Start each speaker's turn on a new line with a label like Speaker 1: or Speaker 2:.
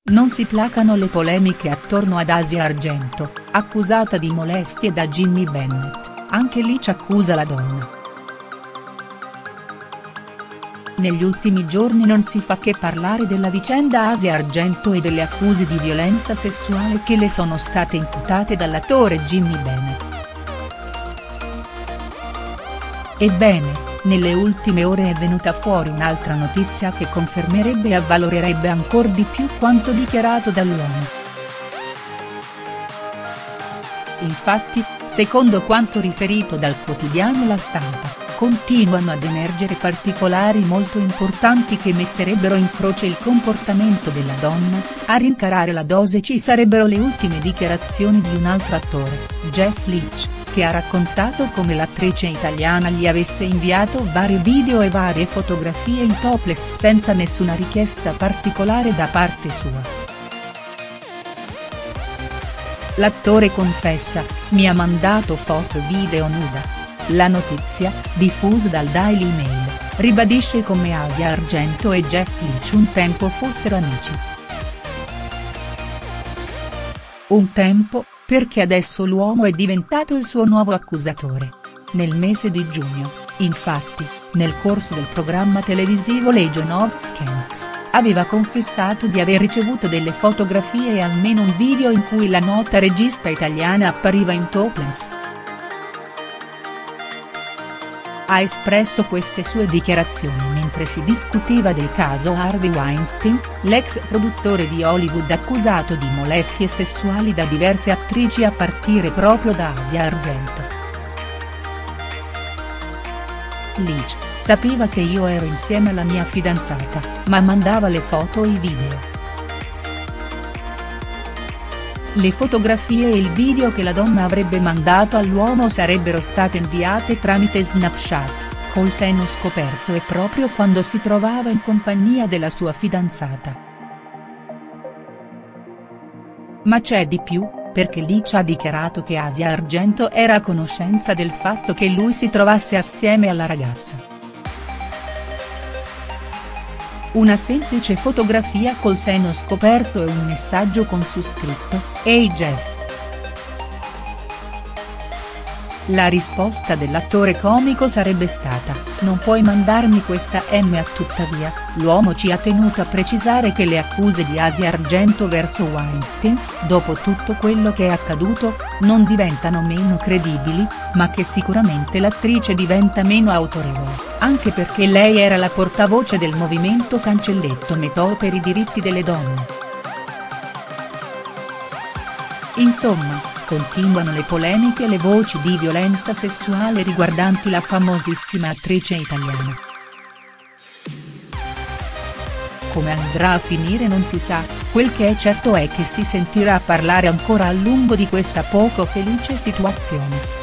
Speaker 1: Non si placano le polemiche attorno ad Asia Argento, accusata di molestie da Jimmy Bennett, anche Leach accusa la donna. Negli ultimi giorni non si fa che parlare della vicenda Asia Argento e delle accuse di violenza sessuale che le sono state imputate dall'attore Jimmy Bennett. Ebbene, nelle ultime ore è venuta fuori un'altra notizia che confermerebbe e avvalorerebbe ancor di più quanto dichiarato dall'uomo. Infatti, secondo quanto riferito dal quotidiano La Stampa, continuano ad emergere particolari molto importanti che metterebbero in croce il comportamento della donna. A rincarare la dose ci sarebbero le ultime dichiarazioni di un altro attore, Jeff Leach, che ha raccontato come l'attrice italiana gli avesse inviato vari video e varie fotografie in topless senza nessuna richiesta particolare da parte sua. L'attore confessa: "Mi ha mandato foto e video nuda". La notizia, diffusa dal Daily Mail, ribadisce come Asia Argento e Jeff Leach un tempo fossero amici. Un tempo, perché adesso l'uomo è diventato il suo nuovo accusatore. Nel mese di giugno, infatti, nel corso del programma televisivo Legion of Skanks, aveva confessato di aver ricevuto delle fotografie e almeno un video in cui la nota regista italiana appariva in topless. Ha espresso queste sue dichiarazioni mentre si discuteva del caso Harvey Weinstein, l'ex produttore di Hollywood accusato di molestie sessuali da diverse attrici a partire proprio da Asia Argento. Leach: "Sapeva che io ero insieme alla mia fidanzata, ma mandava le foto e i video. Le fotografie e il video che la donna avrebbe mandato all'uomo sarebbero state inviate tramite Snapchat, col seno scoperto e proprio quando si trovava in compagnia della sua fidanzata". Ma c'è di più, perché Leach ha dichiarato che Asia Argento era a conoscenza del fatto che lui si trovasse assieme alla ragazza. Una semplice fotografia col seno scoperto e un messaggio con su scritto: "Ehi Jeff". La risposta dell'attore comico sarebbe stata: "Non puoi mandarmi questa tuttavia, l'uomo ci ha tenuto a precisare che le accuse di Asia Argento verso Weinstein, dopo tutto quello che è accaduto, non diventano meno credibili, ma che sicuramente l'attrice diventa meno autorevole, anche perché lei era la portavoce del movimento Cancelletto Metoo per i diritti delle donne". Insomma, continuano le polemiche e le voci di violenza sessuale riguardanti la famosissima attrice italiana. Come andrà a finire non si sa, quel che è certo è che si sentirà parlare ancora a lungo di questa poco felice situazione.